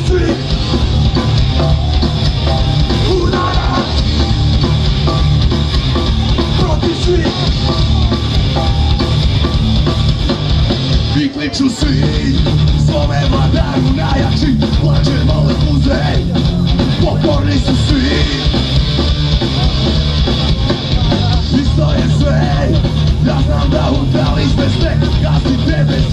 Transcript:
svih udara, protiv svih i kliču svi svome vladaru najjači, plače male muzej, pokorni su svi. Isto je sve, ja znam da udali sve sve, gazi tebe